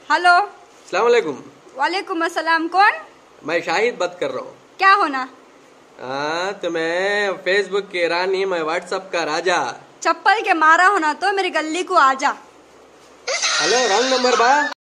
Hello. अस्सलाम वालेकुम। वालेकुम अस्सलाम। कौन? मैं शाहिद बात कर रहा हूँ। क्या होना? तो मैं फेसबुक की रानी, मैं व्हाट्सएप का राजा। चप्पल के मारा होना तो मेरी गली को आजा। हेलो, रॉन्ग नंबर बा।